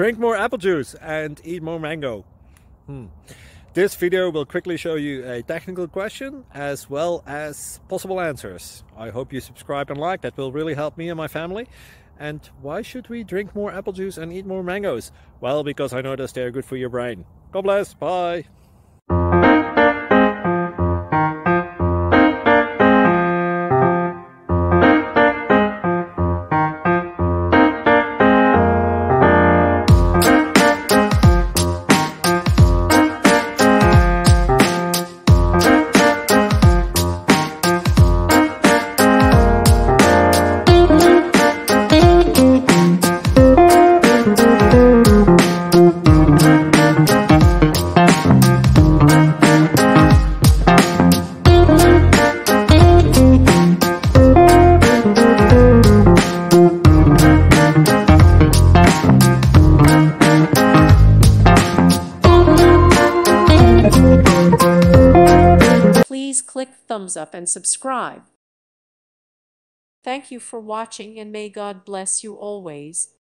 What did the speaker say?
Drink more apple juice and eat more mango. This video will quickly show you a technical question as well as possible answers. I hope you subscribe and like, that will really help me and my family. And why should we drink more apple juice and eat more mangoes? Well, because I noticed they're good for your brain. God bless, bye! Please click thumbs up and subscribe. Thank you for watching, and may God bless you always.